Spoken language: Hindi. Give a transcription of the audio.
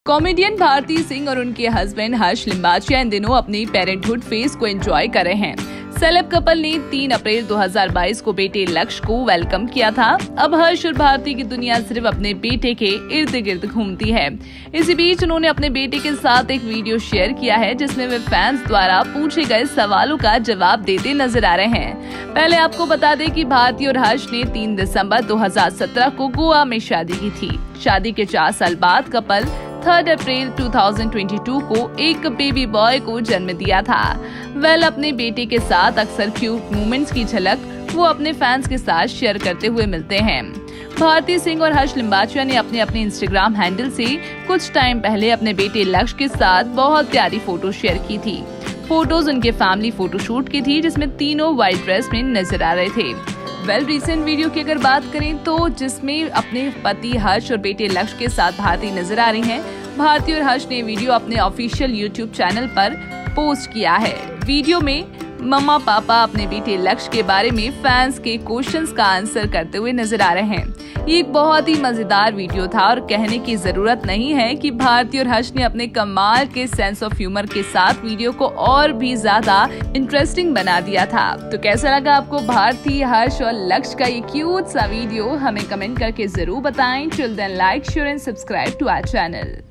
कॉमेडियन भारती सिंह और उनके हस्बैंड हर्ष लिम्बाचिया इन दिनों अपनी पेरेंटहुड फेज को एंजॉय कर रहे हैं। सेलेब कपल ने 3 अप्रैल 2022 को बेटे लक्ष्य को वेलकम किया था। अब हर्ष और भारती की दुनिया सिर्फ अपने बेटे के इर्द गिर्द घूमती है। इसी बीच उन्होंने अपने बेटे के साथ एक वीडियो शेयर किया है जिसमें वे फैंस द्वारा पूछे गए सवालों का जवाब देते नजर आ रहे हैं। पहले आपको बता दें कि भारती और हर्ष ने 3 दिसंबर 2017 को गोवा में शादी की थी। शादी के 4 साल बाद कपल 3 अप्रैल 2022 को एक बेबी बॉय को जन्म दिया था। अपने बेटे के साथ अक्सर क्यूट मोमेंट्स की झलक वो अपने फैंस के साथ शेयर करते हुए मिलते हैं। भारती सिंह और हर्ष लिम्बाचिया ने अपने इंस्टाग्राम हैंडल से कुछ टाइम पहले अपने बेटे लक्ष्य के साथ बहुत प्यारी फोटो शेयर की थी। फोटोज उनके फैमिली फोटोशूट की थी जिसमें तीनों व्हाइट ड्रेस में नजर आ रहे थे। रिसेंट वीडियो की अगर बात करें तो जिसमें अपने पति हर्ष और बेटे लक्ष्य के साथ भारती नजर आ रही हैं। भारती और हर्ष ने वीडियो अपने ऑफिशियल यूट्यूब चैनल पर पोस्ट किया है। वीडियो में मम्मा पापा अपने बेटे लक्ष्य के बारे में फैंस के क्वेश्चंस का आंसर करते हुए नजर आ रहे हैं। ये एक बहुत ही मजेदार वीडियो था और कहने की जरूरत नहीं है कि भारती और हर्ष ने अपने कमाल के सेंस ऑफ ह्यूमर के साथ वीडियो को और भी ज्यादा इंटरेस्टिंग बना दिया था। तो कैसा लगा आपको भारती, हर्ष और लक्ष्य का ये क्यूट सा वीडियो? हमें कमेंट करके जरूर बताएं। Till then like, share and subscribe to our channel.